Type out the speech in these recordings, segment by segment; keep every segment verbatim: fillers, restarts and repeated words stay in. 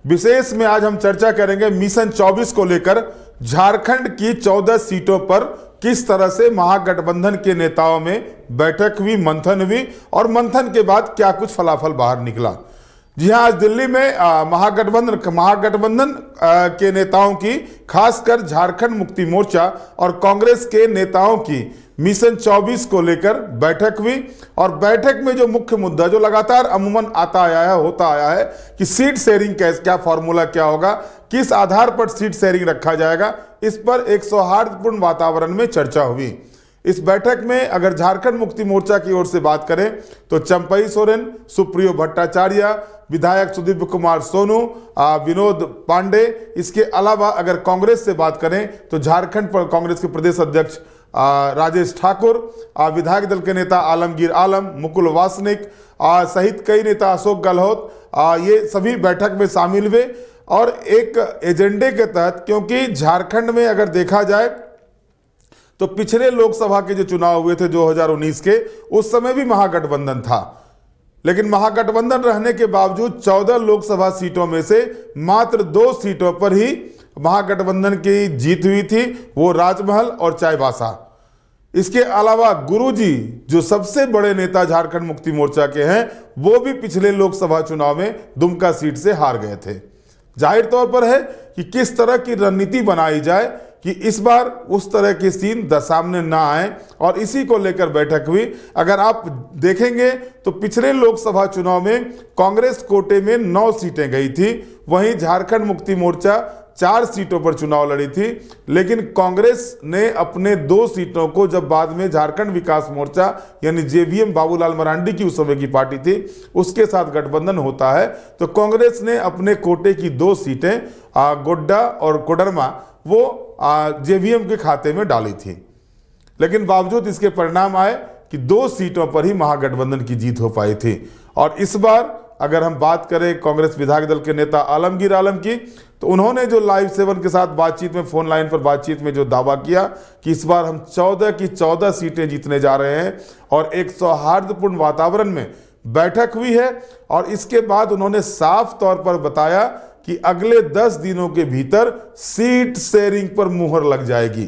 विशेष में आज हम चर्चा करेंगे मिशन चौबीस को लेकर झारखंड की चौदह सीटों पर किस तरह से महागठबंधन के नेताओं में बैठक हुई, मंथन हुई और मंथन के बाद क्या कुछ फलाफल बाहर निकला। जी हां, आज दिल्ली में महागठबंधन महागठबंधन के नेताओं की, खासकर झारखंड मुक्ति मोर्चा और कांग्रेस के नेताओं की मिशन चौबीस को लेकर बैठक हुई। और बैठक में जो मुख्य मुद्दा जो लगातार अमूमन आता आया है होता आया है कि सीट शेयरिंग कैसे, क्या फॉर्मूला क्या होगा, किस आधार पर सीट शेयरिंग रखा जाएगा, इस पर एक सौहार्दपूर्ण वातावरण में चर्चा हुई। इस बैठक में अगर झारखंड मुक्ति मोर्चा की ओर से बात करें तो चंपई सोरेन, सुप्रियो भट्टाचार्य, विधायक सुदीप कुमार सोनू, विनोद पांडे, इसके अलावा अगर कांग्रेस से बात करें तो झारखंड पर कांग्रेस के प्रदेश अध्यक्ष राजेश ठाकुर, विधायक दल के नेता आलमगीर आलम, मुकुल वासनिक सहित कई नेता, अशोक गहलोत, ये सभी बैठक में शामिल हुए। और एक एजेंडे के तहत, क्योंकि झारखंड में अगर देखा जाए तो पिछले लोकसभा के जो चुनाव हुए थे दो हज़ार उन्नीस के, उस समय भी महागठबंधन था, लेकिन महागठबंधन रहने के बावजूद चौदह लोकसभा सीटों में से मात्र दो सीटों पर ही महागठबंधन की जीत हुई थी, वो राजमहल और चाईबासा। इसके अलावा गुरुजी, जो सबसे बड़े नेता झारखंड मुक्ति मोर्चा के हैं, वो भी पिछले लोकसभा चुनाव में दुमका सीट से हार गए थे। जाहिर तौर पर है कि किस तरह की रणनीति बनाई जाए कि इस बार उस तरह की सीन सामने ना आए, और इसी को लेकर बैठक हुई। अगर आप देखेंगे तो पिछले लोकसभा चुनाव में कांग्रेस कोटे में नौ सीटें गई थी, वहीं झारखंड मुक्ति मोर्चा चार सीटों पर चुनाव लड़ी थी, लेकिन कांग्रेस ने अपने दो सीटों को, जब बाद में झारखंड विकास मोर्चा यानी जेवीएम बाबूलाल मरांडी की उस समय की पार्टी थी, उसके साथ गठबंधन होता है, तो कांग्रेस ने अपने कोटे की दो सीटें गोड्डा और कोडरमा वो जेवीएम के खाते में डाली थी। लेकिन बावजूद इसके परिणाम आए कि दो सीटों पर ही महागठबंधन की जीत हो पाई थी। और इस बार अगर हम बात करें कांग्रेस विधायक दल के नेता आलमगीर आलम की, तो उन्होंने जो लाइव सेवन के साथ बातचीत में, फोन लाइन पर बातचीत में जो दावा किया कि इस बार हम चौदह की चौदह सीटें जीतने जा रहे हैं, और एक सौहार्दपूर्ण वातावरण में बैठक हुई है। और इसके बाद उन्होंने साफ तौर पर बताया कि अगले दस दिनों के भीतर सीट शेयरिंग पर मुहर लग जाएगी।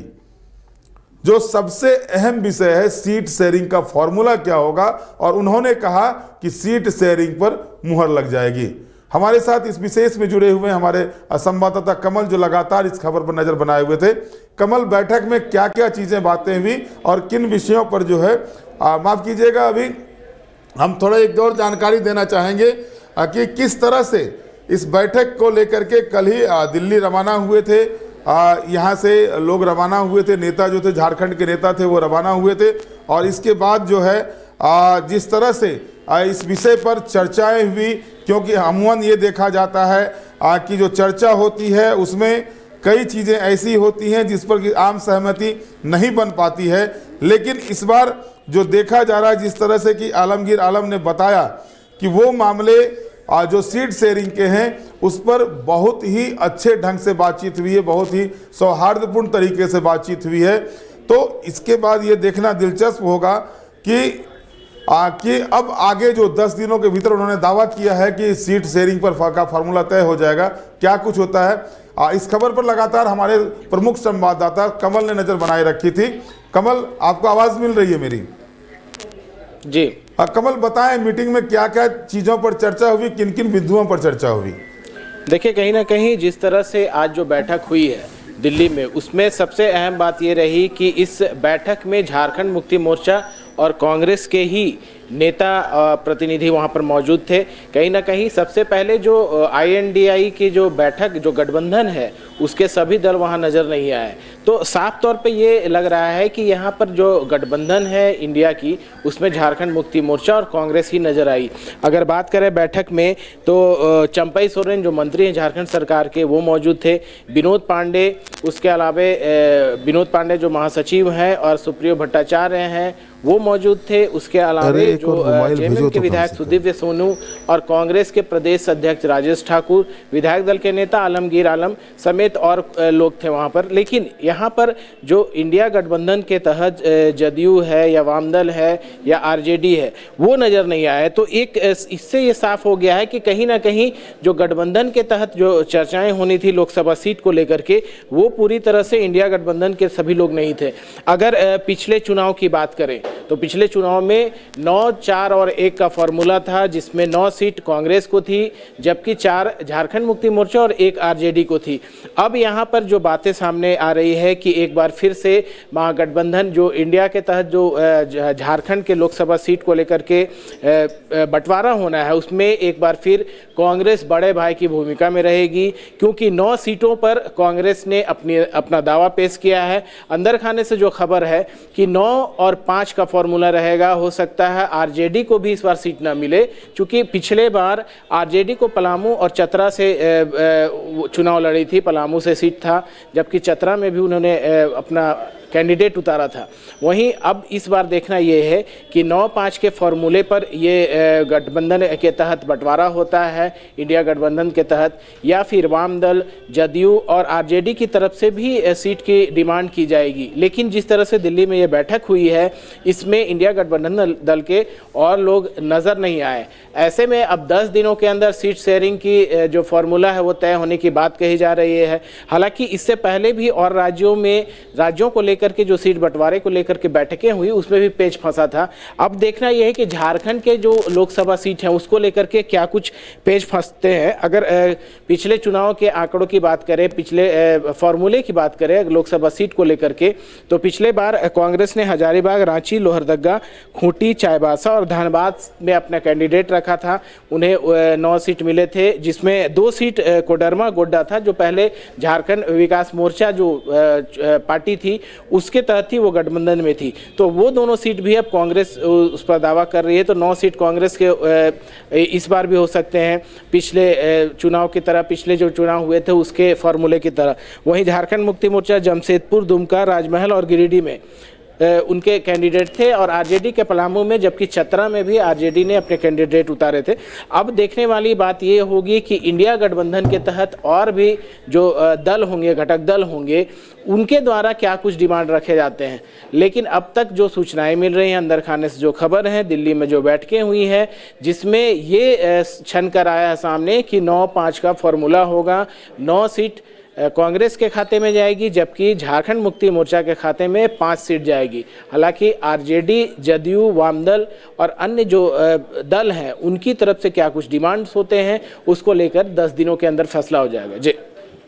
जो सबसे अहम विषय है, सीट शेयरिंग का फॉर्मूला क्या होगा, और उन्होंने कहा कि सीट शेयरिंग पर मुहर लग जाएगी। हमारे साथ इस विशेष में जुड़े हुए हमारे संवाददाता कमल, जो लगातार इस खबर पर नजर बनाए हुए थे। कमल, बैठक में क्या क्या चीजें बातें हुई और किन विषयों पर जो है, माफ कीजिएगा, अभी हम थोड़ा एक और जानकारी देना चाहेंगे कि किस तरह से इस बैठक को लेकर के कल ही दिल्ली रवाना हुए थे, यहाँ से लोग रवाना हुए थे, नेता जो थे झारखंड के नेता थे वो रवाना हुए थे। और इसके बाद जो है जिस तरह से इस विषय पर चर्चाएं हुई, क्योंकि अमूमन ये देखा जाता है कि जो चर्चा होती है उसमें कई चीज़ें ऐसी होती हैं जिस पर कि आम सहमति नहीं बन पाती है। लेकिन इस बार जो देखा जा रहा है, जिस तरह से कि आलमगीर आलम ने बताया कि वो मामले जो सीट शेयरिंग के हैं उस पर बहुत ही अच्छे ढंग से बातचीत हुई है, बहुत ही सौहार्दपूर्ण तरीके से बातचीत हुई है। तो इसके बाद ये देखना दिलचस्प होगा कि आ, कि अब आगे जो दस दिनों के भीतर उन्होंने दावा किया है कि सीट शेयरिंग पर का फार्मूला तय हो जाएगा, क्या कुछ होता है। आ, इस खबर पर लगातार हमारे प्रमुख संवाददाता कमल ने नजर बनाए रखी थी। कमल, आपको आवाज मिल रही है मेरी? जी आ, कमल, बताएं मीटिंग में क्या क्या चीजों पर चर्चा हुई, किन किन बिंदुओं पर चर्चा हुई? देखिए, कहीं ना कहीं जिस तरह से आज जो बैठक हुई है दिल्ली में, उसमें सबसे अहम बात ये रही कि इस बैठक में झारखंड मुक्ति मोर्चा और कांग्रेस के ही नेता प्रतिनिधि वहां पर मौजूद थे। कहीं ना कहीं सबसे पहले जो आई एन डी आई की जो बैठक, जो गठबंधन है, उसके सभी दल वहां नज़र नहीं आए। तो साफ तौर पे ये लग रहा है कि यहाँ पर जो गठबंधन है इंडिया की, उसमें झारखंड मुक्ति मोर्चा और कांग्रेस ही नज़र आई। अगर बात करें बैठक में तो चंपई सोरेन जो मंत्री हैं झारखंड सरकार के, वो मौजूद थे। विनोद पांडे, उसके अलावा विनोद पांडे जो महासचिव हैं, और सुप्रियो भट्टाचार्य हैं, वो मौजूद थे। उसके अलावा जो जेएमएम के विधायक सुदीव्य सोनू और कांग्रेस के प्रदेश अध्यक्ष राजेश ठाकुर, विधायक दल के नेता आलमगीर आलम समेत और लोग थे वहाँ पर। लेकिन यहाँ पर जो इंडिया गठबंधन के तहत जदयू है या वामदल है या आरजेडी है वो नज़र नहीं आया। तो एक इससे ये साफ हो गया है कि कहीं ना कहीं जो गठबंधन के तहत जो चर्चाएं होनी थी लोकसभा सीट को लेकर के वो पूरी तरह से इंडिया गठबंधन के सभी लोग नहीं थे। अगर पिछले चुनाव की बात करें तो पिछले चुनाव में नौ चार और एक का फॉर्मूला था, जिसमें नौ सीट कांग्रेस को थी जबकि चार झारखंड मुक्ति मोर्चा और एक आरजेडी को थी। अब यहाँ पर जो बातें सामने आ रही है कि एक बार फिर से महागठबंधन जो इंडिया के तहत जो झारखंड के लोकसभा सीट को लेकर के बंटवारा होना है उसमें एक बार फिर कांग्रेस बड़े भाई की भूमिका में रहेगी, क्योंकि नौ सीटों पर कांग्रेस ने अपनी अपना दावा पेश किया है। अंदर खाने से जो खबर है कि नौ और पाँच का फॉर्मूला रहेगा। हो सकता है आरजेडी को भी इस बार सीट ना मिले, क्योंकि पिछले बार आरजेडी को पलामू और चतरा से चुनाव लड़ी थी। पलामू से सीट था जबकि चतरा में भी उन्होंने अपना कैंडिडेट उतारा था। वहीं अब इस बार देखना ये है कि नौ पाँच के फॉर्मूले पर ये गठबंधन के तहत बंटवारा होता है इंडिया गठबंधन के तहत, या फिर वाम दल, जदयू और आरजेडी की तरफ से भी सीट की डिमांड की जाएगी। लेकिन जिस तरह से दिल्ली में ये बैठक हुई है इसमें इंडिया गठबंधन दल के और लोग नज़र नहीं आए। ऐसे में अब दस दिनों के अंदर सीट शेयरिंग की जो फॉर्मूला है वो तय होने की बात कही जा रही है। हालांकि इससे पहले भी और राज्यों में राज्यों को लेकर के जो सीट बंटवारे को लेकर के बैठकें हुई उसमें भी पेच फंसा था। अब देखना यह है कि झारखंड के जो लोकसभा सीट हैं उसको लेकर के क्या कुछ पेच फंसते हैं। अगर पिछले चुनाव के आंकड़ों की बात करें, पिछले फॉर्मूले की बात करें लोकसभा सीट को लेकर के, तो पिछले बार कांग्रेस ने हजारीबाग, रांची, लोहरदगा, खूंटी, चाईबासा और धनबाद में अपना कैंडिडेट रखा था। उन्हें नौ सीट मिले थे, जिसमें दो सीट कोडरमा गोड्डा था जो पहले झारखंड विकास मोर्चा जो पार्टी थी उसके तहत ही वो गठबंधन में थी। तो वो दोनों सीट भी अब कांग्रेस उस पर दावा कर रही है। तो नौ सीट कांग्रेस के इस बार भी हो सकते हैं पिछले चुनाव की तरह, पिछले जो चुनाव हुए थे उसके फॉर्मूले की तरह। वहीं झारखंड मुक्ति मोर्चा जमशेदपुर, दुमका, राजमहल और गिरिडीह में उनके कैंडिडेट थे और आरजेडी के पलामू में, जबकि चतरा में भी आरजेडी ने अपने कैंडिडेट उतारे थे। अब देखने वाली बात ये होगी कि इंडिया गठबंधन के तहत और भी जो दल होंगे, घटक दल होंगे, उनके द्वारा क्या कुछ डिमांड रखे जाते हैं। लेकिन अब तक जो सूचनाएं मिल रही हैं, अंदर खाने से जो खबर है, दिल्ली में जो बैठकें हुई हैं जिसमें ये छन कर आया है सामने कि नौ पाँच का फॉर्मूला होगा। नौ सीट कांग्रेस के खाते में जाएगी जबकि झारखंड मुक्ति मोर्चा के खाते में पाँच सीट जाएगी। हालांकि आरजेडी, जदयू, वामदल और अन्य जो दल हैं उनकी तरफ से क्या कुछ डिमांड्स होते हैं उसको लेकर दस दिनों के अंदर फैसला हो जाएगा। जी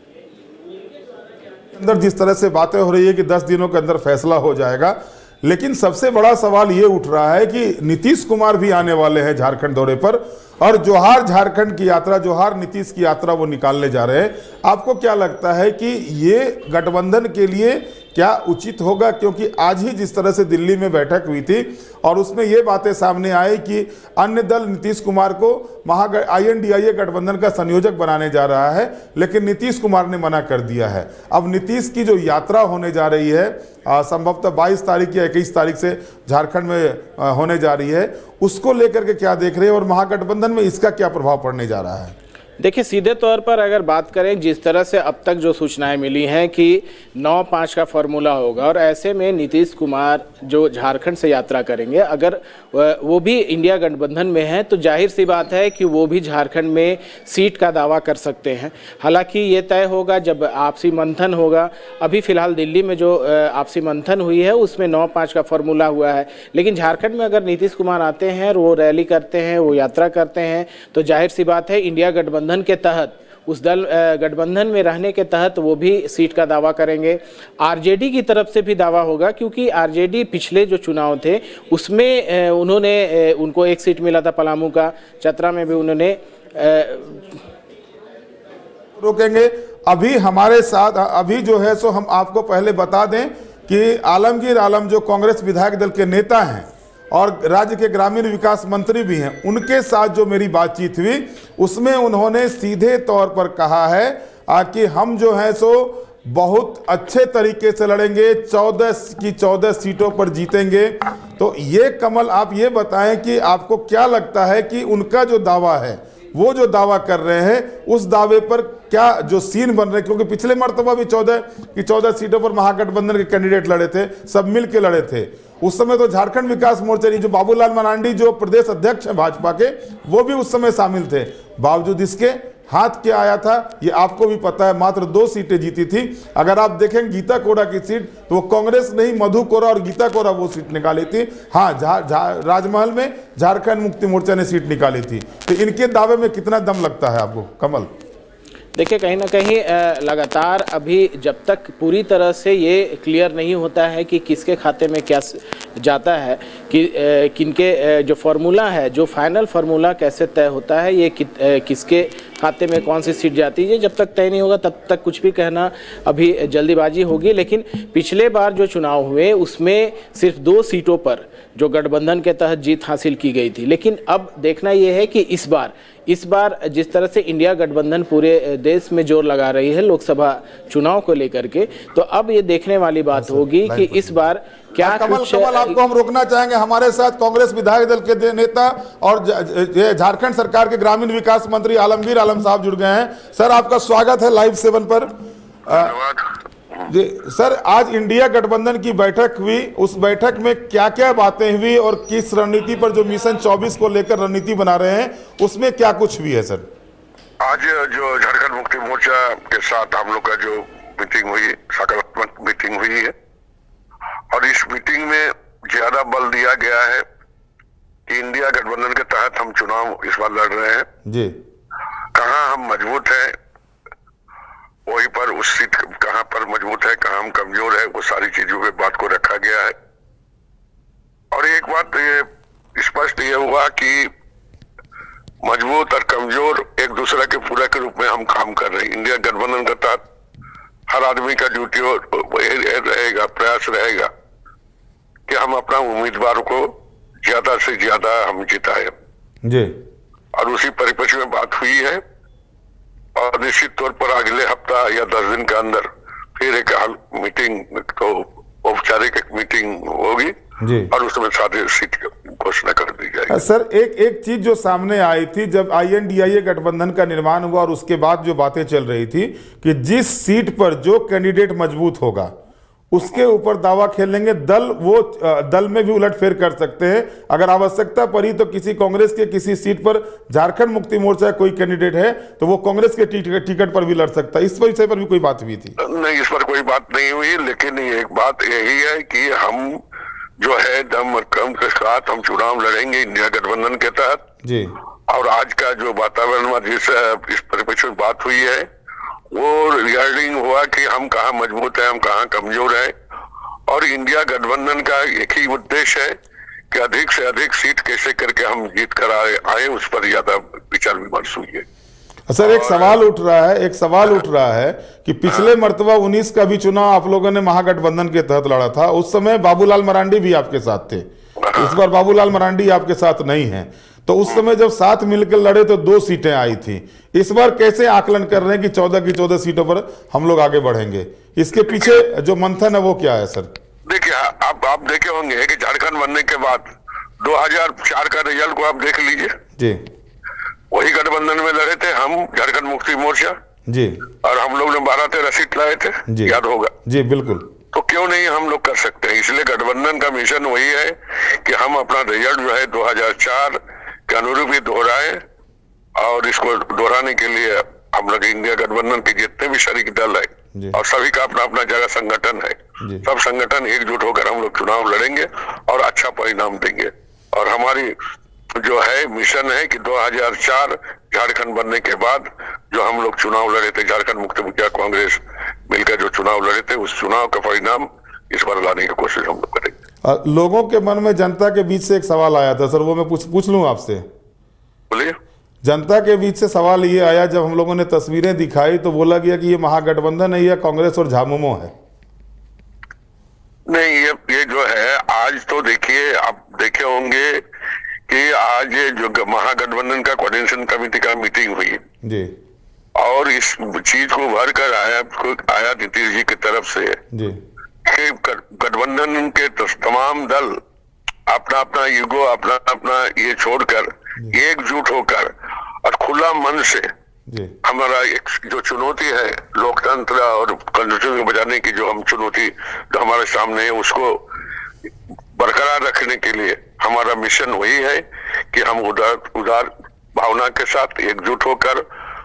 अंदर जिस तरह से बातें हो रही है कि दस दिनों के अंदर फैसला हो जाएगा, लेकिन सबसे बड़ा सवाल ये उठ रहा है कि नीतीश कुमार भी आने वाले हैं झारखंड दौरे पर और जोहार झारखंड की यात्रा, जोहार नीतीश की यात्रा वो निकालने जा रहे हैं। आपको क्या लगता है कि ये गठबंधन के लिए क्या उचित होगा? क्योंकि आज ही जिस तरह से दिल्ली में बैठक हुई थी और उसमें ये बातें सामने आई कि अन्य दल नीतीश कुमार को महा आई एन डी आई ए गठबंधन का संयोजक बनाने जा रहा है, लेकिन नीतीश कुमार ने मना कर दिया है। अब नीतीश की जो यात्रा होने जा रही है संभवतः बाईस तारीख या इक्कीस तारीख से झारखंड में आ, होने जा रही है, उसको लेकर के क्या देख रहे हैं और महागठबंधन में इसका क्या प्रभाव पड़ने जा रहा है? देखिए, सीधे तौर पर अगर बात करें, जिस तरह से अब तक जो सूचनाएं मिली हैं कि नौ पाँच का फॉर्मूला होगा और ऐसे में नीतीश कुमार जो झारखंड से यात्रा करेंगे, अगर वो भी इंडिया गठबंधन में है तो जाहिर सी बात है कि वो भी झारखंड में सीट का दावा कर सकते हैं। हालांकि ये तय होगा जब आपसी मंथन होगा। अभी फिलहाल दिल्ली में जो आपसी मंथन हुई है उसमें नौ पाँच का फॉर्मूला हुआ है, लेकिन झारखंड में अगर नीतीश कुमार आते हैं और वो रैली करते हैं, वो यात्रा करते हैं, तो जाहिर सी बात है इंडिया गठबंधन के तहत, उस दल गठबंधन में रहने के तहत वो भी सीट का दावा करेंगे। आरजेडी की तरफ से भी दावा होगा, क्योंकि आरजेडी पिछले जो चुनाव थे उसमें उन्होंने उनको एक सीट मिला था पलामू का, चतरा में भी उन्होंने। रोकेंगे अभी हमारे साथ, अभी जो है सो हम आपको पहले बता दें कि आलमगीर आलम जो कांग्रेस विधायक दल के नेता हैं और राज्य के ग्रामीण विकास मंत्री भी हैं, उनके साथ जो मेरी बातचीत हुई उसमें उन्होंने सीधे तौर पर कहा है कि हम जो है सो बहुत अच्छे तरीके से लड़ेंगे, चौदह की चौदह सीटों पर जीतेंगे। तो ये कमल, आप ये बताएं कि आपको क्या लगता है कि उनका जो दावा है, वो जो दावा कर रहे हैं, उस दावे पर क्या जो सीन बन रहे हैं? क्योंकि पिछले मर्तबा भी चौदह की चौदह सीटों पर महागठबंधन के कैंडिडेट लड़े थे, सब मिल के लड़े थे। उस समय तो झारखंड विकास मोर्चा जो बाबूलाल मरांडी जो प्रदेश अध्यक्ष है भाजपा के, वो भी उस समय शामिल थे। बावजूद इसके हाथ क्या आया था ये आपको भी पता है, मात्र दो सीटें जीती थी। अगर आप देखें गीता कोड़ा की सीट, तो वो कांग्रेस नहीं, मधु कोड़ा और गीता कोड़ा वो सीट निकाली थी। हाँ, राजमहल में झारखंड मुक्ति मोर्चा ने सीट निकाली थी। तो इनके दावे में कितना दम लगता है आपको कमल? देखिए, कहीं ना कहीं लगातार अभी जब तक पूरी तरह से ये क्लियर नहीं होता है कि किसके खाते में क्या जाता है, कि किनके जो फार्मूला है, जो फाइनल फार्मूला कैसे तय होता है, ये कि, किसके खाते में कौन सी सीट जाती है, जब तक तय नहीं होगा तब तक कुछ भी कहना अभी जल्दीबाजी होगी। लेकिन पिछले बार जो चुनाव हुए उसमें सिर्फ दो सीटों पर जो गठबंधन के तहत जीत हासिल की गई थी। लेकिन अब देखना यह है कि इस बार इस बार जिस तरह से इंडिया गठबंधन पूरे देश में जोर लगा रही है लोकसभा चुनाव को लेकर के, तो अब ये देखने वाली बात होगी कि इस बार क्या कमल कमल आपको हम रोकना चाहेंगे। हमारे साथ कांग्रेस विधायक दल के नेता और झारखंड सरकार के ग्रामीण विकास मंत्री आलमगीर आलम साहब जुड़ गए हैं। सर, आपका स्वागत है लाइव सेवन पर। जी सर, आज इंडिया गठबंधन की बैठक हुई, उस बैठक में क्या क्या बातें हुई और किस रणनीति पर जो मिशन चौबीस को लेकर रणनीति बना रहे हैं, उसमें क्या कुछ भी है सर? आज जो झारखंड मुक्ति मोर्चा के साथ हम लोग का जो मीटिंग हुई, सकारात्मक मीटिंग हुई है, और इस मीटिंग में ज्यादा बल दिया गया है कि इंडिया गठबंधन के तहत हम चुनाव इस बार लड़ रहे हैं जी। कहाँ हम मजबूत हैं वहीं पर, उस सीट कहाँ पर मजबूत है, कहाँ हम कमजोर है, वो सारी चीजों पे बात को रखा गया है। और एक बात ये स्पष्ट ये हुआ कि मजबूत और कमजोर एक दूसरे के पूरक के रूप में हम काम कर रहे हैं। इंडिया गठबंधन के तहत हर आदमी का ड्यूटी रहेगा, प्रयास रहेगा कि हम अपना उम्मीदवार को ज्यादा से ज्यादा हम जिताए जी। और उसी परिप्रेक्ष्य में बात हुई है, और निश्चित तौर पर अगले हफ्ता या दस दिन के अंदर फिर एक मीटिंग, तो औपचारिक एक मीटिंग होगी जी, और उसमें सारे सीट की घोषणा कर दी जाएगी। सर, एक एक चीज जो सामने आई थी जब आई एन डी आई ए गठबंधन का निर्माण हुआ और उसके बाद जो बातें चल रही थी कि जिस सीट पर जो कैंडिडेट मजबूत होगा उसके ऊपर दावा खेलेंगे, दल वो दल में भी उलटफेर कर सकते हैं। अगर आवश्यकता पड़ी तो किसी कांग्रेस के किसी सीट पर झारखंड मुक्ति मोर्चा कोई कैंडिडेट है तो वो कांग्रेस के टिकट पर भी लड़ सकता है। इस विषय पर भी कोई बात हुई थी? नहीं, इस पर कोई बात नहीं हुई, लेकिन एक बात यही है कि हम जो है दम और कम के साथ हम चुनाव लड़ेंगे इंडिया गठबंधन के तहत जी। और आज का जो वातावरण में जिस इस परिप्रेक्ष्य में बात हुई है वो रिगार्डिंग हुआ कि हम कहाँ मजबूत है, हम कहाँ कमजोर है, और इंडिया गठबंधन का एक ही उद्देश्य है कि अधिक से अधिक सीट कैसे करके हम जीत कर आए, आए उस पर ज्यादा विचार विमर्श हुई है। सर, एक सवाल उठ रहा है एक सवाल उठ रहा है कि पिछले मर्तबा उन्नीस का भी चुनाव आप लोगों ने महागठबंधन के तहत लड़ा था, उस समय बाबूलाल मरांडी भी आपके साथ थे। इस बार बाबूलाल मरांडी आपके साथ नहीं है, तो उस समय जब साथ मिलकर लड़े तो दो सीटें आई थी। इस बार कैसे आकलन कर रहे हैं कि चौदह की चौदह सीटों पर हम लोग आगे बढ़ेंगे? इसके पीछे जो मंथन है वो क्या है सर? देखिए, आप आप देखे होंगे कि झारखंड बनने के बाद दो हज़ार चार का रिजल्ट को आप देख लीजिए जी। वही गठबंधन में लड़े थे हम, झारखंड मुक्ति मोर्चा जी, और हम लोग ने बारह तेरह सीट लाए थे जी, याद होगा जी। बिल्कुल। तो क्यों नहीं हम लोग कर सकते हैं? इसलिए गठबंधन का मिशन वही है कि हम अपना रिजल्ट जो है दो हज़ार चार के अनुरूप ही दोहराए, और इसको दोहराने के लिए हम लोग इंडिया गठबंधन के जितने भी शरीक दल है और सभी का अपना अपना जगह संगठन है, सब संगठन एकजुट होकर हम लोग चुनाव लड़ेंगे और अच्छा परिणाम देंगे। और हमारी जो है मिशन है कि दो हज़ार चार झारखंड बनने के बाद जो हम लोग चुनाव लड़े थे, झारखंड मुक्ति मोर्चा कांग्रेस मिलकर जो चुनाव लड़े थे, उस चुनाव का परिणाम इस बार लाने की कोशिश हम लोग करेंगे। लोगों के मन में जनता के बीच से एक सवाल आया था सर, वो मैं पूछ पूछ लूं आपसे? बोलिए। जनता के बीच से सवाल ये आया, जब हम लोगों ने तस्वीरें दिखाई तो बोला गया कि ये महागठबंधन है या कांग्रेस और झामुमो है। नहीं, ये ये जो है आज तो देखिए, आप देखे होंगे कि आज जो महागठबंधन का कोऑर्डिनेशन कमेटी का मीटिंग हुई जी, और और इस चीज को भर कर आया आया नीतीश जी की तरफ से जी कि गठबंधन के तमाम दल अपना अपना ईगो अपना अपना ये छोड़कर एकजुट होकर और खुला मन से जी हमारा एक जो चुनौती है लोकतंत्र और कॉन्स्टिट्यूशन बचाने की जो हम चुनौती जो हमारे सामने है उसको बरकरार रखने के लिए हमारा मिशन वही है कि हम उदार उदार भावना के साथ एकजुट होकर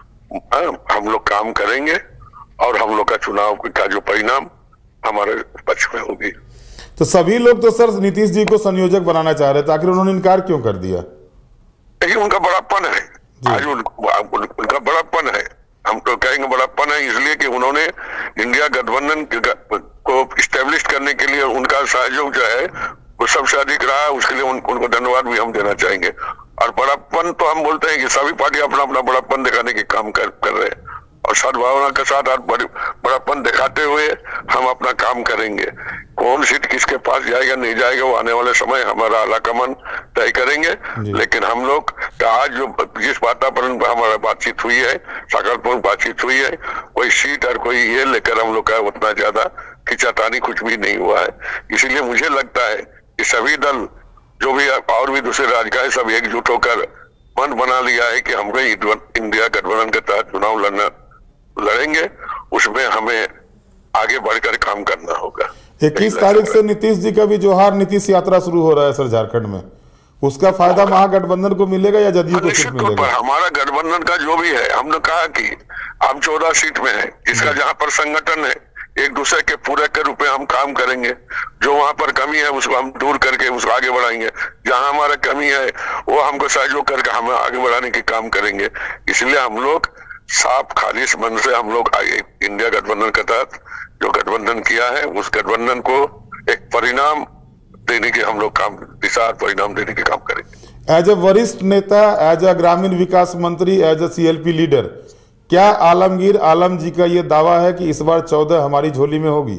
हम लोग काम करेंगे और हम लोग का चुनाव का जो परिणाम हमारे पक्ष में होगी। तो सभी लोग तो सर नीतीश जी को संयोजक बनाना चाह रहे थे, आखिर उन्होंने इनकार क्यों कर दिया? देखिए उनका बड़ापन है, आज उन, उन, उनका बड़ापन है, हम तो कहेंगे बड़ापन है इसलिए कि उन्होंने इंडिया गठबंधन को इस्टेब्लिश करने के लिए उनका सहयोग जो है वो सबसे अधिक रहा है, उसके लिए उन, उनको धन्यवाद भी हम देना चाहेंगे। और बड़ापन तो हम बोलते हैं कि सभी पार्टी अपना अपना बड़ापन दिखाने के काम कर, कर रहे हैं और सद्भावना के साथ बड़ापन दिखाते हुए हम अपना काम करेंगे। कौन सीट किसके पास जाएगा नहीं जाएगा वो आने वाले समय हमारा आलाकमान तय करेंगे, लेकिन हम लोग आज जो जिस वातावरण पर हमारा बातचीत हुई है, सकारात्मक बातचीत हुई है, कोई सीट और कोई ये लेकर हम लोग का उतना ज्यादा खिंचातानी कुछ भी नहीं हुआ है। इसीलिए मुझे लगता है कि सभी दल जो भी और भी दूसरे राजनीतिक सब एकजुट होकर मन बना लिया है कि हमको इंडिया गठबंधन के तहत चुनाव लड़ना लड़ेंगे, उसमें हमें आगे बढ़कर काम करना होगा। इक्कीस तारीख से नीतीश जी का भी जोहार नीतीश यात्रा शुरू हो रहा है सर झारखंड में, उसका फायदा महागठबंधन को मिलेगा या जदयू को सीट मिलेगा? हमारा गठबंधन का जो भी है, हमने कहा कि हम चौदह सीट में है, जिसका जहां पर संगठन है एक दूसरे के पूरक के रूप में हम काम करेंगे, जो वहां पर कमी है उसको हम दूर करके उसको आगे बढ़ाएंगे, जहां हमारा कमी है वो हमको सहयोग करके हम आगे बढ़ाने के काम करेंगे। इसलिए हम लोग साफ खालिश मन से हम लोग आगे इंडिया गठबंधन के तहत जो गठबंधन किया है उस गठबंधन को एक परिणाम देने के हम लोग काम दिशा परिणाम देने के काम करेंगे। एज ए वरिष्ठ नेता, एज ए ग्रामीण विकास मंत्री, एज ए सीएलपी लीडर, क्या आलमगीर आलम जी का यह दावा है कि इस बार चौदह हमारी झोली में होगी?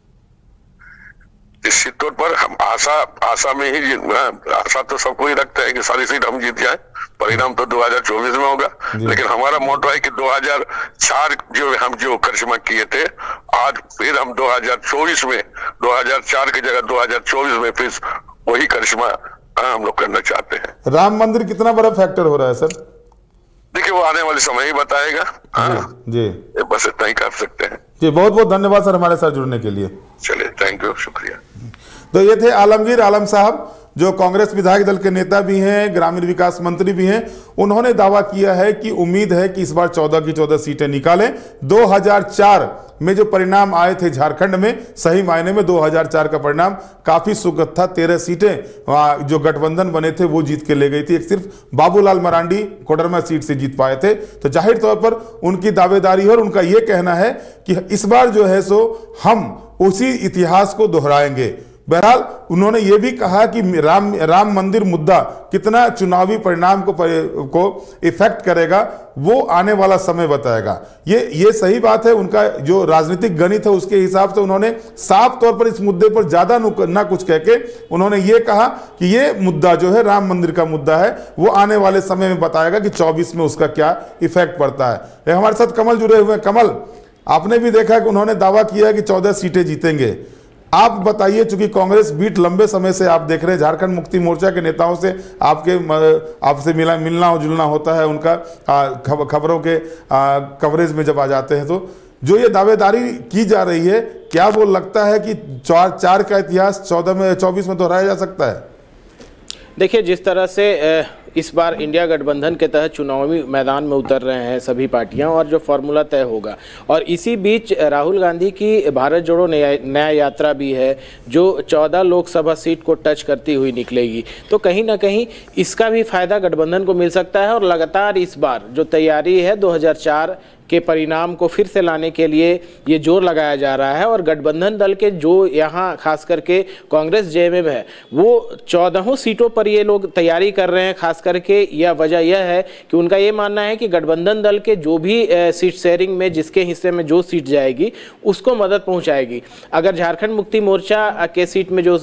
निश्चित तौर पर हम आशा आशा में ही आशा तो सबको ही रखते हैं कि सारी सीट हम जीत जाए, परिणाम तो दो हज़ार चौबीस में होगा, लेकिन हमारा मोटो है कि दो हज़ार चार जो हम जो करिश्मा किए थे आज फिर हम दो हज़ार चौबीस में दो हज़ार चार की जगह दो हज़ार चौबीस में फिर वही करिश्मा हम लोग करना चाहते हैं। राम मंदिर कितना बड़ा फैक्टर हो रहा है सर? देखिए वो आने वाले समय ही बताएगा। हाँ जी बस इतना ही कर सकते हैं जी। बहुत बहुत धन्यवाद सर हमारे साथ जुड़ने के लिए। चलिए थैंक यू, शुक्रिया। तो ये थे आलमगीर आलम साहब जो कांग्रेस विधायक दल के नेता भी हैं, ग्रामीण विकास मंत्री भी हैं। उन्होंने दावा किया है कि उम्मीद है कि इस बार चौदह की चौदह सीटें निकालें। दो हज़ार चार में जो परिणाम आए थे झारखंड में, सही मायने में दो हज़ार चार का परिणाम काफी सुखद था। तेरह सीटें जो गठबंधन बने थे वो जीत के ले गई थी, एक सिर्फ बाबूलाल मरांडी कोडरमा सीट से जीत पाए थे। तो जाहिर तौर पर उनकी दावेदारी है और उनका यह कहना है कि इस बार जो है सो हम उसी इतिहास को दोहराएंगे। बहरहाल उन्होंने ये भी कहा कि राम राम मंदिर मुद्दा कितना चुनावी परिणाम को को इफेक्ट करेगा वो आने वाला समय बताएगा। ये ये सही बात है, उनका जो राजनीतिक गणित है उसके हिसाब से उन्होंने साफ तौर पर इस मुद्दे पर ज्यादा ना कुछ कह के उन्होंने ये कहा कि ये मुद्दा जो है राम मंदिर का मुद्दा है वो आने वाले समय में बताएगा कि चौबीस में उसका क्या इफेक्ट पड़ता है। हमारे साथ कमल जुड़े हुए हैं। कमल, आपने भी देखा कि उन्होंने दावा किया कि चौदह सीटें जीतेंगे। आप बताइए, चूंकि कांग्रेस बीट लंबे समय से आप देख रहे हैं, झारखंड मुक्ति मोर्चा के नेताओं से आपके आपसे मिला मिलना जुलना होता है, उनका खब, खबरों के आ, कवरेज में जब आ जाते हैं, तो जो ये दावेदारी की जा रही है, क्या वो लगता है कि चार चार का इतिहास चौदह में चौबीस में दोहराया जा सकता है? देखिए, जिस तरह से इस बार इंडिया गठबंधन के तहत चुनावी मैदान में उतर रहे हैं सभी पार्टियां और जो फॉर्मूला तय होगा, और इसी बीच राहुल गांधी की भारत जोड़ो नया यात्रा भी है जो चौदह लोकसभा सीट को टच करती हुई निकलेगी, तो कहीं ना कहीं इसका भी फायदा गठबंधन को मिल सकता है। और लगातार इस बार जो तैयारी है दो हज़ार चार के परिणाम को फिर से लाने के लिए ये जोर लगाया जा रहा है। और गठबंधन दल के जो यहाँ खास करके कांग्रेस जेएमएम है वो चौदहों सीटों पर ये लोग तैयारी कर रहे हैं। खास करके यह वजह यह है कि उनका ये मानना है कि गठबंधन दल के जो भी सीट शेयरिंग में जिसके हिस्से में जो सीट जाएगी उसको मदद पहुँचाएगी। अगर झारखंड मुक्ति मोर्चा के सीट में जो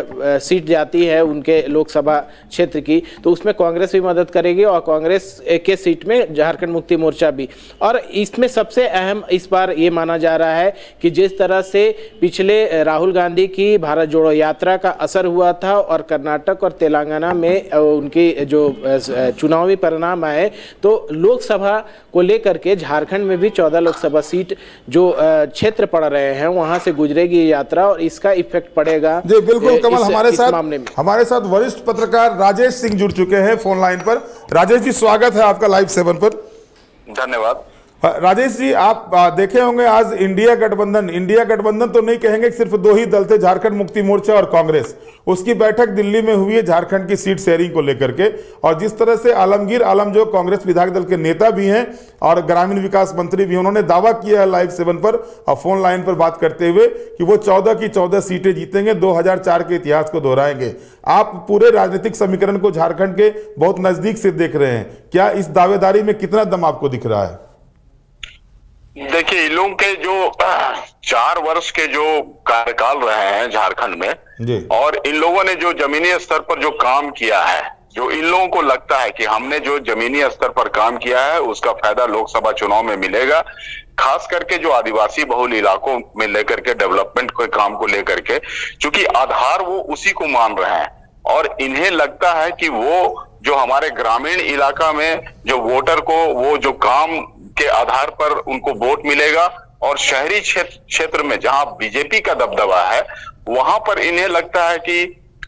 सीट जाती है उनके लोकसभा क्षेत्र की, तो उसमें कांग्रेस भी मदद करेगी और कांग्रेस के सीट में झारखंड मुक्ति मोर्चा भी। और इसमें सबसे अहम इस बार ये माना जा रहा है कि जिस तरह से पिछले राहुल गांधी की भारत जोड़ो यात्रा का असर हुआ था और कर्नाटक और तेलंगाना में उनकी जो चुनावी परिणाम आए, तो लोकसभा को लेकर के झारखंड में भी चौदह लोकसभा सीट जो क्षेत्र पड़ रहे हैं वहां से गुजरेगी यात्रा और इसका इफेक्ट पड़ेगा। जी बिल्कुल कमल, इस, हमारे इस साथ मामले में हमारे साथ वरिष्ठ पत्रकार राजेश सिंह जुड़ चुके हैं फोन लाइन पर। राजेश जी स्वागत है आपका लाइव सेवन पर। धन्यवाद। राजेश जी, आप देखे होंगे आज इंडिया गठबंधन इंडिया गठबंधन तो नहीं कहेंगे, सिर्फ दो ही दल थे, झारखंड मुक्ति मोर्चा और कांग्रेस। उसकी बैठक दिल्ली में हुई है झारखंड की सीट शेयरिंग को लेकर के, और जिस तरह से आलमगीर आलम जो कांग्रेस विधायक दल के नेता भी हैं और ग्रामीण विकास मंत्री भी, उन्होंने दावा किया है लाइव सेवन पर और फोन लाइन पर बात करते हुए कि वो चौदह की चौदह सीटें जीतेंगे, दो हजार चार के इतिहास को दोहराएंगे। आप पूरे राजनीतिक समीकरण को झारखंड के बहुत नजदीक से देख रहे हैं, क्या इस दावेदारी में कितना दम आपको दिख रहा है? देखिए, इन लोगों के जो चार वर्ष के जो कार्यकाल रहे हैं झारखंड में जी, और इन लोगों ने जो जमीनी स्तर पर जो काम किया है, जो इन लोगों को लगता है कि हमने जो जमीनी स्तर पर काम किया है उसका फायदा लोकसभा चुनाव में मिलेगा, खास करके जो आदिवासी बहुल इलाकों में लेकर के डेवलपमेंट के काम को लेकर के, क्योंकि आधार वो उसी को मान रहे हैं और इन्हें लगता है कि वो जो हमारे ग्रामीण इलाका में जो वोटर को वो जो काम के आधार पर उनको वोट मिलेगा और शहरी क्षेत्र में जहां बीजेपी का दबदबा है वहां पर इन्हें लगता है कि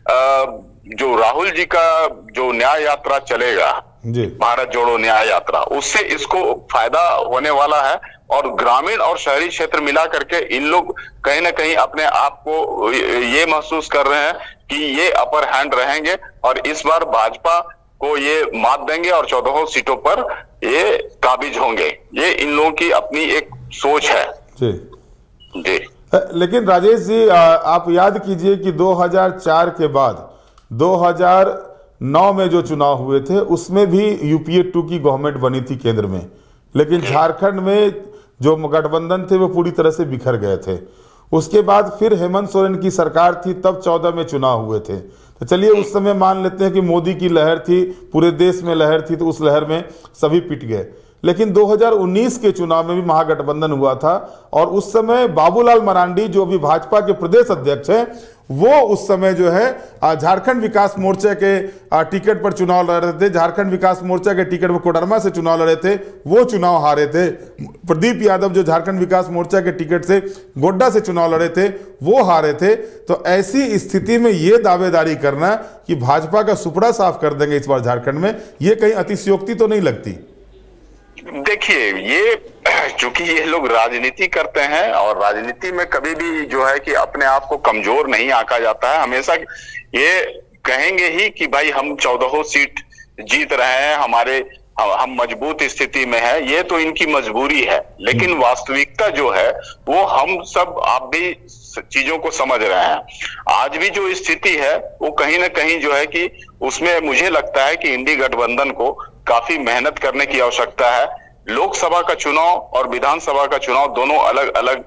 जो राहुल जी का जो न्याय यात्रा चलेगा, भारत जोड़ो न्याय यात्रा, उससे इसको फायदा होने वाला है और ग्रामीण और शहरी क्षेत्र मिला करके इन लोग कहीं ना कहीं अपने आप को ये महसूस कर रहे हैं कि ये अपर हैंड रहेंगे और इस बार भाजपा को ये मात देंगे और चौदह सीटों पर ये काबिज होंगे। ये इन लोगों की अपनी एक सोच है। जी जी। लेकिन राजेश जी, आप याद कीजिए कि दो हजार चार के बाद दो हजार नौ में जो चुनाव हुए थे उसमें भी यूपीए टू की गवर्नमेंट बनी थी केंद्र में, लेकिन झारखंड में जो गठबंधन थे वो पूरी तरह से बिखर गए थे। उसके बाद फिर हेमंत सोरेन की सरकार थी, तब चौदह में चुनाव हुए थे। तो चलिए उस समय मान लेते हैं कि मोदी की लहर थी, पूरे देश में लहर थी, तो उस लहर में सभी पिट गए। लेकिन दो हजार उन्नीस के चुनाव में भी महागठबंधन हुआ था और उस समय बाबूलाल मरांडी जो अभी भाजपा के प्रदेश अध्यक्ष हैं, वो उस समय जो है झारखंड विकास मोर्चा के टिकट पर चुनाव लड़ रहे थे। झारखंड विकास मोर्चा के टिकट पर कोडरमा से चुनाव लड़े थे, वो चुनाव हारे थे। प्रदीप यादव जो झारखंड विकास मोर्चा के टिकट से गोड्डा से चुनाव लड़े थे, वो हारे थे। तो ऐसी स्थिति में ये दावेदारी करना कि भाजपा का सुपड़ा साफ कर देंगे इस बार झारखंड में, ये कहीं अतिशयोक्ति तो नहीं लगती? देखिए, ये चूंकि ये लोग राजनीति करते हैं और राजनीति में कभी भी जो है कि अपने आप को कमजोर नहीं आंका जाता है। हमेशा ये कहेंगे ही कि भाई हम चौदह सीट जीत रहे हैं, हमारे हम मजबूत स्थिति में है, ये तो इनकी मजबूरी है। लेकिन वास्तविकता जो है वो हम सब आप भी चीजों को समझ रहे हैं। आज भी जो स्थिति है वो कहीं ना कहीं जो है कि उसमें मुझे लगता है कि इंडी गठबंधन को काफी मेहनत करने की आवश्यकता है। लोकसभा का चुनाव और विधानसभा का चुनाव दोनों अलग अलग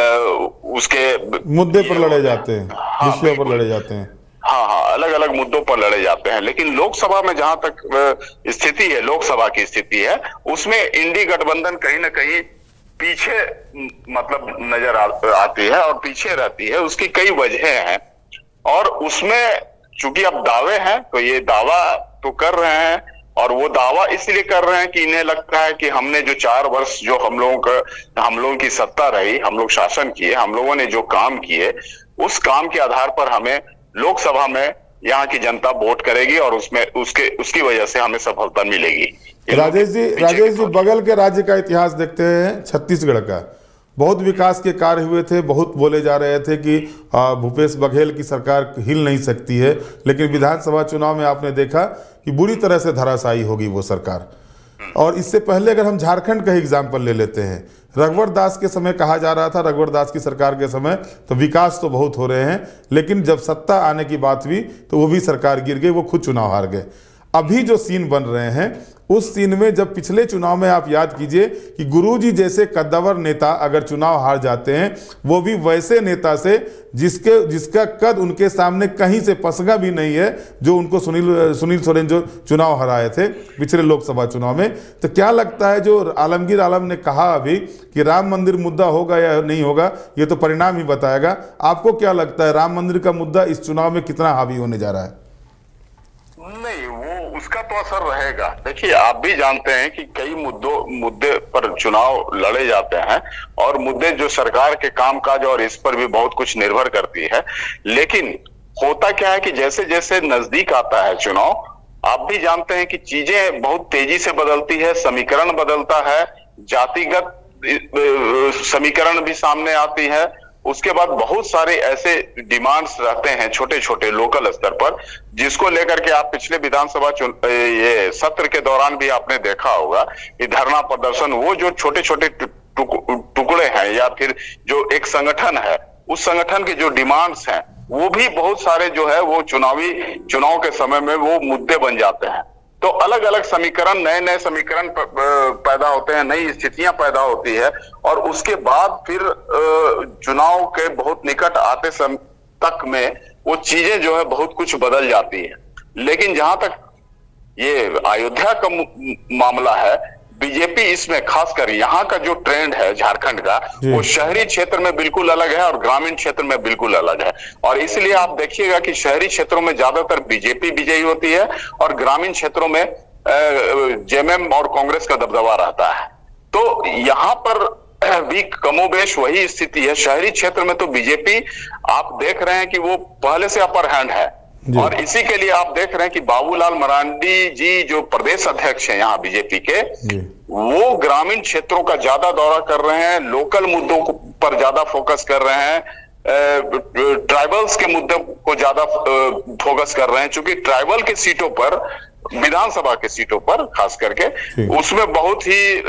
उसके मुद्दे पर लड़े जाते हैं, विषयों पर लड़े जाते हैं। हाँ हाँ अलग अलग मुद्दों पर लड़े जाते हैं, लेकिन लोकसभा में जहां तक स्थिति है, लोकसभा की स्थिति है, उसमें इंडी गठबंधन कहीं ना कहीं पीछे मतलब नजर आ, आती है और पीछे रहती है। उसकी कई वजह हैं और उसमें चूंकि अब दावे हैं तो ये दावा तो कर रहे हैं और वो दावा इसलिए कर रहे हैं कि इन्हें लगता है कि हमने जो चार वर्ष जो हम लोगों का हम लोगों की सत्ता रही, हम लोग शासन किए, हम लोगों ने जो काम किए, उस काम के आधार पर हमें लोकसभा में यहाँ की जनता वोट करेगी और उसमें उसके उसकी वजह से हमें सफलता मिलेगी। राजेश जी राजेश जी बगल के राज्य का इतिहास देखते हैं, छत्तीसगढ़ का बहुत विकास के कार्य हुए थे। बहुत बोले जा रहे थे कि भूपेश बघेल की सरकार हिल नहीं सकती है, लेकिन विधानसभा चुनाव में आपने देखा कि बुरी तरह से धराशायी होगी वो सरकार। और इससे पहले अगर हम झारखंड का एग्जाम्पल ले लेते हैं, रघुवर दास के समय कहा जा रहा था, रघुवर दास की सरकार के समय तो विकास तो बहुत हो रहे हैं, लेकिन जब सत्ता आने की बात हुई तो वो भी सरकार गिर गई, वो खुद चुनाव हार गए। अभी जो सीन बन रहे हैं उस सीन में जब पिछले चुनाव में आप याद कीजिए कि गुरुजी जैसे कद्दावर नेता अगर चुनाव हार जाते हैं, वो भी वैसे नेता से जिसके जिसका कद उनके सामने कहीं से पसगा भी नहीं है, जो उनको सुनील सुनील सोरेन जो चुनाव हराए थे पिछले लोकसभा चुनाव में। तो क्या लगता है जो आलमगीर आलम ने कहा अभी कि राम मंदिर मुद्दा होगा या नहीं होगा, ये तो परिणाम ही बताएगा। आपको क्या लगता है राम मंदिर का मुद्दा इस चुनाव में कितना हावी होने जा रहा है? नहीं, वो उसका तो असर रहेगा। देखिए, आप भी जानते हैं कि कई मुद्दों मुद्दे पर चुनाव लड़े जाते हैं और मुद्दे जो सरकार के कामकाज और इस पर भी बहुत कुछ निर्भर करती है। लेकिन होता क्या है कि जैसे जैसे नजदीक आता है चुनाव, आप भी जानते हैं कि चीजें बहुत तेजी से बदलती है, समीकरण बदलता है, जातिगत समीकरण भी सामने आती है। उसके बाद बहुत सारे ऐसे डिमांड्स रहते हैं छोटे छोटे लोकल स्तर पर, जिसको लेकर के आप पिछले विधानसभा ये सत्र के दौरान भी आपने देखा होगा कि धरना प्रदर्शन, वो जो छोटे छोटे टुकड़े हैं या फिर जो एक संगठन है, उस संगठन के जो डिमांड्स हैं वो भी बहुत सारे जो है वो चुनावी चुनाव के समय में वो मुद्दे बन जाते हैं। तो अलग अलग समीकरण, नए नए समीकरण पैदा होते हैं, नई स्थितियां पैदा होती है और उसके बाद फिर चुनाव के बहुत निकट आते समय तक में वो चीजें जो है बहुत कुछ बदल जाती है। लेकिन जहां तक ये अयोध्या का मामला है, बीजेपी इसमें खासकर यहाँ का जो ट्रेंड है झारखंड का, वो शहरी क्षेत्र में बिल्कुल अलग है और ग्रामीण क्षेत्र में बिल्कुल अलग है। और इसलिए आप देखिएगा कि शहरी क्षेत्रों में ज्यादातर बीजेपी विजयी होती है और ग्रामीण क्षेत्रों में जेएमएम और कांग्रेस का दबदबा रहता है। तो यहाँ पर भी कमोबेश वही स्थिति है। शहरी क्षेत्र में तो बीजेपी आप देख रहे हैं कि वो पहले से अपर हैंड है और इसी के लिए आप देख रहे हैं कि बाबूलाल मरांडी जी जो प्रदेश अध्यक्ष हैं यहाँ बीजेपी के, वो ग्रामीण क्षेत्रों का ज्यादा दौरा कर रहे हैं, लोकल मुद्दों पर ज्यादा फोकस कर रहे हैं, ट्राइबल्स के मुद्दों को ज्यादा फोकस कर रहे हैं। चूंकि ट्राइबल के सीटों पर, विधानसभा के सीटों पर खास करके, उसमें बहुत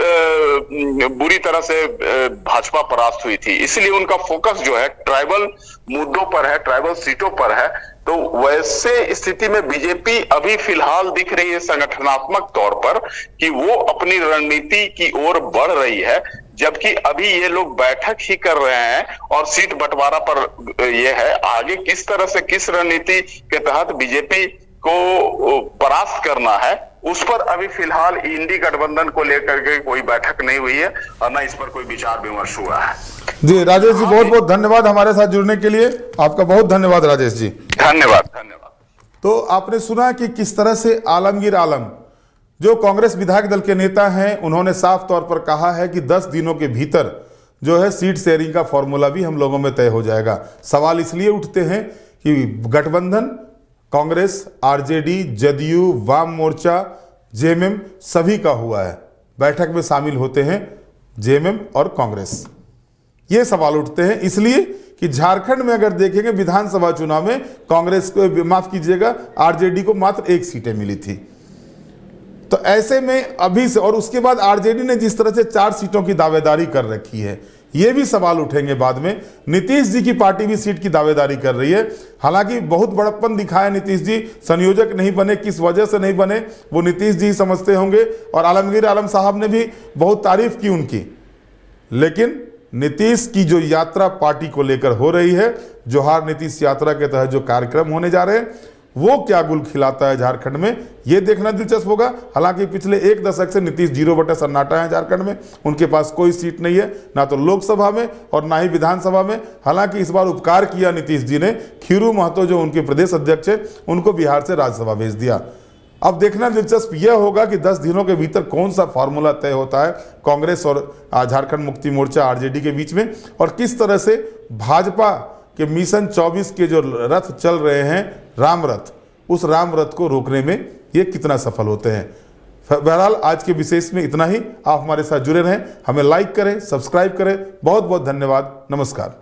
ही बुरी तरह से भाजपा परास्त हुई थी, इसलिए उनका फोकस जो है ट्राइबल मुद्दों पर है, ट्राइबल सीटों पर है। तो वैसे स्थिति में बीजेपी अभी फिलहाल दिख रही है संगठनात्मक तौर पर कि वो अपनी रणनीति की ओर बढ़ रही है, जबकि अभी ये लोग बैठक ही कर रहे हैं और सीट बंटवारा पर ये है। आगे किस तरह से, किस रणनीति के तहत बीजेपी को परास्त करना है, उस पर अभी फिलहाल इंडी गठबंधन को लेकर के कोई बैठक नहीं हुई है और न इस पर कोई विचार विमर्श हुआ है। जी राजेश जी, बहुत बहुत धन्यवाद हमारे साथ जुड़ने के लिए। आपका बहुत धन्यवाद राजेश जी। धन्यवाद धन्यवाद। तो आपने सुना कि किस तरह से आलमगीर आलम जो कांग्रेस विधायक दल के नेता हैं, उन्होंने साफ तौर पर कहा है कि दस दिनों के भीतर जो है सीट शेयरिंग का फॉर्मूला भी हम लोगों में तय हो जाएगा। सवाल इसलिए उठते हैं कि गठबंधन कांग्रेस, आरजेडी, जदयू, वाम मोर्चा, जेएमएम सभी का हुआ है। बैठक में शामिल होते हैं जेएमएम और कांग्रेस। ये सवाल उठते हैं इसलिए कि झारखंड में अगर देखेंगे विधानसभा चुनाव में कांग्रेस को, माफ कीजिएगा, आरजेडी को मात्र एक सीटें मिली थी। तो ऐसे में अभी से, और उसके बाद आरजेडी ने जिस तरह से चार सीटों की दावेदारी कर रखी है, ये भी सवाल उठेंगे बाद में। नीतीश जी की पार्टी भी सीट की दावेदारी कर रही है। हालांकि बहुत बड़प्पन दिखाया नीतीश जी, संयोजक नहीं बने, किस वजह से नहीं बने वो नीतीश जी समझते होंगे, और आलमगीर आलम साहब ने भी बहुत तारीफ की उनकी। लेकिन नीतीश की जो यात्रा पार्टी को लेकर हो रही है, जोहार नीतीश यात्रा के तहत जो कार्यक्रम होने जा रहे हैं, वो क्या गुल खिलाता है झारखंड में, ये देखना दिलचस्प होगा। हालांकि पिछले एक दशक से नीतीश जीरो बटे सन्नाटा है झारखंड में। उनके पास कोई सीट नहीं है, ना तो लोकसभा में और ना ही विधानसभा में। हालांकि इस बार उपकार किया नीतीश जी ने, खीरू महतो जो उनके प्रदेश अध्यक्ष है, उनको बिहार से राज्यसभा भेज दिया। अब देखना दिलचस्प यह होगा कि दस दिनों के भीतर कौन सा फार्मूला तय होता है कांग्रेस और झारखंड मुक्ति मोर्चा आरजेडी के बीच में, और किस तरह से भाजपा कि मिशन चौबीस के जो रथ चल रहे हैं, राम रथ, उस राम रथ को रोकने में ये कितना सफल होते हैं। बहरहाल आज के विशेष में इतना ही। आप हमारे साथ जुड़े रहें, हमें लाइक करें, सब्सक्राइब करें। बहुत बहुत धन्यवाद। नमस्कार।